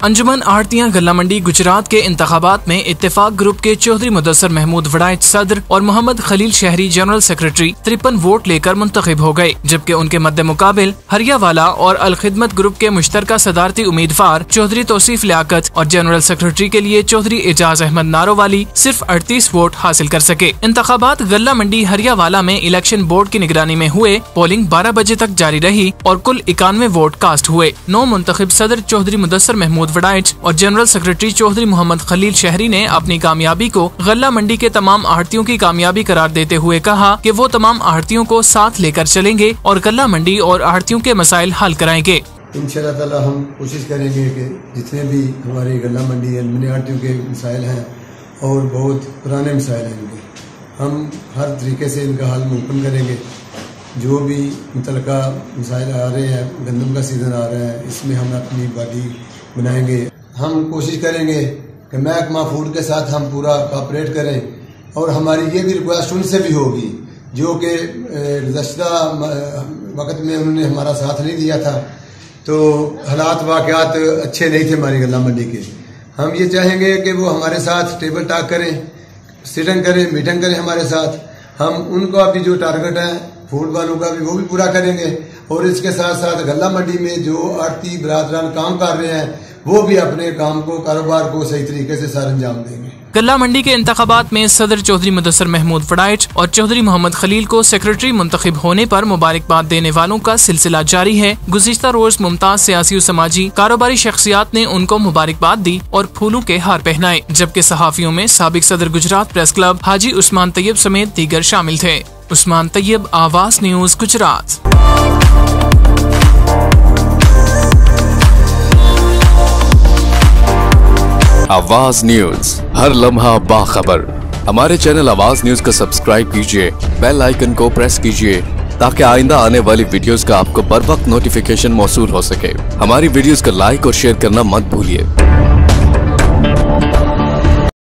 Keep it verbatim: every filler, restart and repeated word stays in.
अंजुमन आढ़तियां गल्ला मंडी गुजरात के इंतखाबात में इत्तेफाक ग्रुप के चौधरी मुदस्सर महमूद वड़ाइच सदर और मोहम्मद खलील शहरी जनरल सेक्रेटरी तिरपन वोट लेकर मुंतखब हो गए, जबकि उनके मद्दे मुकाबिल हरियावाला और अल खिदमत ग्रुप के मुश्तरका सदारती उम्मीदवार चौधरी तौसीफ लियाकत और जनरल सेक्रेटरी के लिए चौधरी एजाज अहमद नारोवाली सिर्फ अड़तीस वोट हासिल कर सके। इंतखाबात गल्ला मंडी हरियावाला में इलेक्शन बोर्ड की निगरानी में हुए। पोलिंग बारह बजे तक जारी रही और कुल इक्यानवे वोट कास्ट हुए। नौ मुंतखब सदर चौधरी मुदस्सर महमूद वड़ाइच और जनरल सेक्रेटरी चौधरी मोहम्मद खलील शहरी ने अपनी कामयाबी को गल्ला मंडी के तमाम आढ़तियों की कामयाबी करार देते हुए कहा कि वो तमाम आढ़तियों को साथ लेकर चलेंगे और गल्ला मंडी और आढ़तियों के मसाइल हल कराएंगे। इंशाअल्लाह ताला हम कोशिश करेंगे कि जितने भी हमारी गल्ला मंडी है आढ़तियों के मसाइल हैं और बहुत पुराने मसाइल हैं इनके, हम हर तरीके से इनका हल मुमकिन करेंगे। जो भी मुतलका मसाइल आ रहे हैं, गंदम का सीज़न आ रहा है, इसमें हम अपनी बॉडी बनाएंगे। हम कोशिश करेंगे कि महकमा फूड के साथ हम पूरा कोऑपरेट करें और हमारी ये भी रिक्वेस्ट उनसे भी होगी जो कि गुज़श्ता वक्त में उन्होंने हमारा साथ नहीं दिया था, तो हालात वाक़यात अच्छे नहीं थे हमारी गल्ला मंडी के। हम ये चाहेंगे कि वो हमारे साथ टेबल टॉक करें, सिटिंग करें, मीटिंग करें हमारे साथ। हम उनका भी जो टारगेट है फूड वालों का भी वो भी पूरा करेंगे और इसके साथ साथ गल्ला मंडी में जो आढ़ती बरादरान काम कर रहे हैं वो भी अपने काम को, कारोबार को सही तरीके से सर अंजाम देंगे। गल्ला मंडी के इंतखाबात में सदर चौधरी मुदस्सर महमूद वड़ाइच और चौधरी मोहम्मद खलील को सेक्रेटरी मुंतखब होने पर मुबारकबाद देने वालों का सिलसिला जारी है। गुज़िश्ता रोज मुमताज सियासी और समाजी कारोबारी शख्सियात ने उनको मुबारकबाद दी और फूलों के हार पहनाए, जबकि सहाफियों में साबिक सदर गुजरात प्रेस क्लब हाजी उस्मान तैयब समेत दीगर शामिल थे। उस्मान तैयब, आवाज न्यूज, गुजरात। आवाज न्यूज, हर लम्हा बाखबर। हमारे चैनल आवाज न्यूज को सब्सक्राइब कीजिए, बेल आइकन को प्रेस कीजिए ताकि आइंदा आने वाली वीडियोस का आपको बर वक्त नोटिफिकेशन मौसूल हो सके। हमारी वीडियोस को लाइक और शेयर करना मत भूलिए।